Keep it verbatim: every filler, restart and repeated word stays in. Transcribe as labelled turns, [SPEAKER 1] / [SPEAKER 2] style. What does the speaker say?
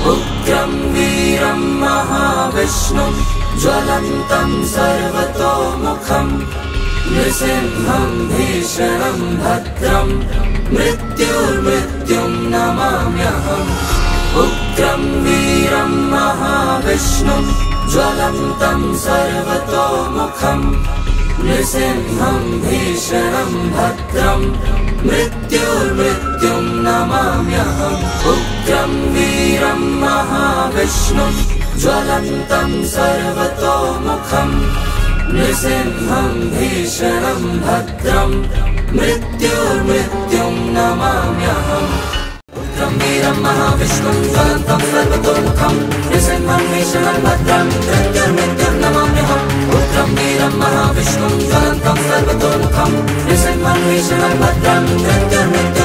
[SPEAKER 1] उग्रं वीरं महाविष्णुं ज्वलन्तं सर्वतोमुखं नृसिंहं भीषणं भद्रं मृत्युर्मृत्युं नमाम्यहम्। उग्रं वीरं महाविष्णुं ज्वलन्तं सर्वतोमुखं नृसिंहं भीषणं भद्रं मृत्युर्मृत्युं नमाम्यहम्। उग्रं वीरं महाविष्णुं ज्वलन्तं सर्वतोमुखं नृसिंहं भीषणं भद्रं मृत्युर्मृत्युं नमाम्यहम्। उग्रं वीरं महाविष्णुं ज्वलन्तं सर्वतोमुखं नृसिंहं भीषणं भद्रं मृत्युर्मृत्युं नमाम्यहम्। उग्रं वीरं महाविष्णुं ज्वलन्तं सर्वतोमुखं नृसिंहं भीषणं भद्रं मृत्युर्मृत्युं